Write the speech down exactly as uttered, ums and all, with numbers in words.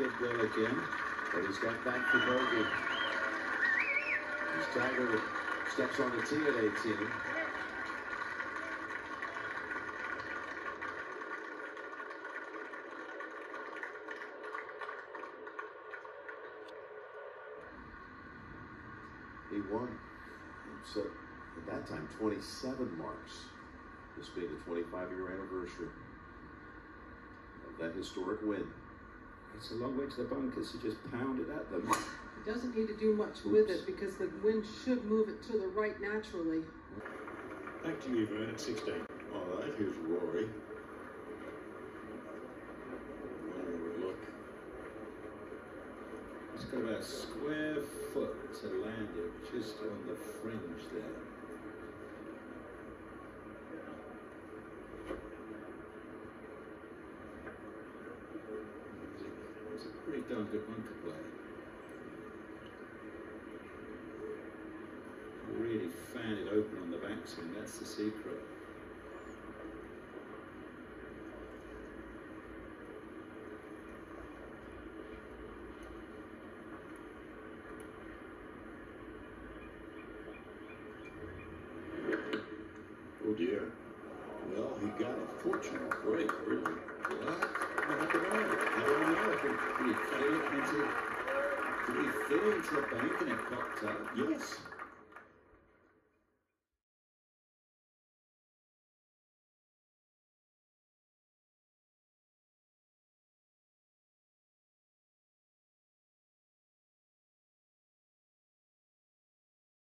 good there again, but he's got back for bogey. As Tiger steps on the tee at eighteen. He won. So at that time, twenty-seven marks. This being the twenty-five-year anniversary of that historic win. It's a long way to the bunkers. He just pounded at them. He doesn't need to do much Oops. with it because the wind should move it to the right naturally. Back to you, Vern, at sixteen. All right, here's Rory. Look. He's got about a square foot to land it, just on the fringe there. It's a pretty darn good bunker play. Really fan it open on the backswing, that's the secret. Oh dear. Well, he got a fortunate break, really. What? What happened on it? I don't know. Did he cut it into, did he fit into the bank and it popped up? Yes.